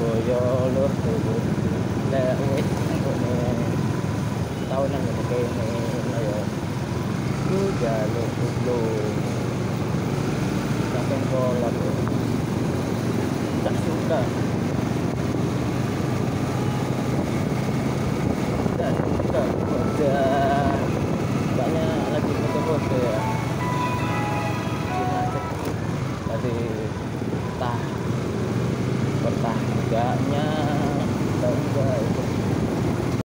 Boyo lur tuh lek wis ngene tahunan ngene kene ayo ku jaluk dulu sampai kolot tak suka